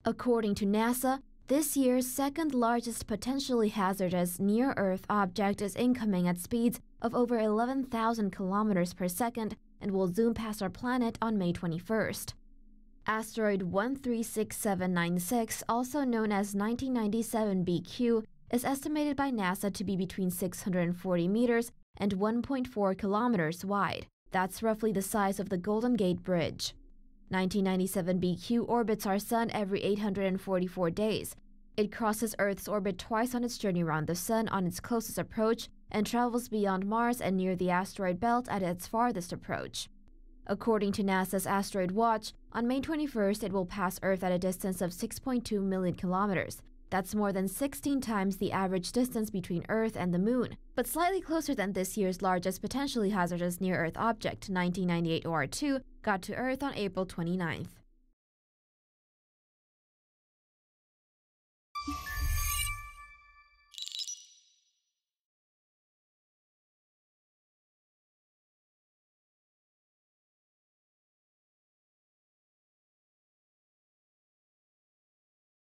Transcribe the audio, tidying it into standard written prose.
According to NASA, this year's second-largest potentially hazardous near-Earth object is incoming at speeds of over 11,000 kilometers per second and will zoom past our planet on May 21st. Asteroid 136796, also known as 1997 BQ, is estimated by NASA to be between 640 meters and 1.4 kilometers wide. That's roughly the size of the Golden Gate Bridge. 1997 BQ orbits our Sun every 844 days. It crosses Earth's orbit twice on its journey around the Sun on its closest approach and travels beyond Mars and near the asteroid belt at its farthest approach. According to NASA's Asteroid Watch, on May 21st it will pass Earth at a distance of 6.2 million kilometers. That's more than 16 times the average distance between Earth and the Moon, but slightly closer than this year's largest potentially hazardous near-Earth object, 1998 OR2, got to Earth on April 29th.